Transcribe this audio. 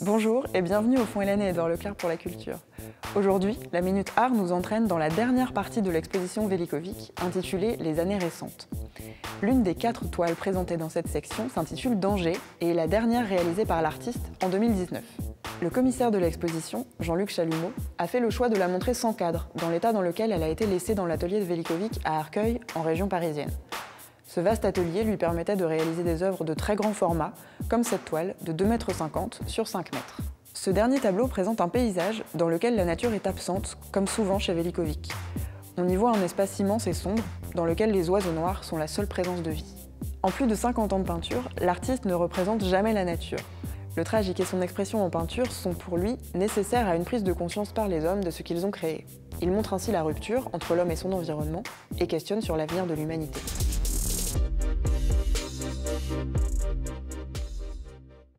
Bonjour et bienvenue au Fonds Hélène et Édouard Leclerc pour la culture. Aujourd'hui, la Minute Art nous entraîne dans la dernière partie de l'exposition Velikovic, intitulée Les années récentes. L'une des 4 toiles présentées dans cette section s'intitule Danger et est la dernière réalisée par l'artiste en 2019. Le commissaire de l'exposition, Jean-Luc Chalumeau, a fait le choix de la montrer sans cadre, dans l'état dans lequel elle a été laissée dans l'atelier de Velikovic à Arcueil, en région parisienne. Ce vaste atelier lui permettait de réaliser des œuvres de très grand format, comme cette toile de 2,50 m sur 5 m. Ce dernier tableau présente un paysage dans lequel la nature est absente, comme souvent chez Velikovic. On y voit un espace immense et sombre, dans lequel les oiseaux noirs sont la seule présence de vie. En plus de 50 ans de peinture, l'artiste ne représente jamais la nature. Le tragique et son expression en peinture sont pour lui nécessaires à une prise de conscience par les hommes de ce qu'ils ont créé. Il montre ainsi la rupture entre l'homme et son environnement et questionne sur l'avenir de l'humanité.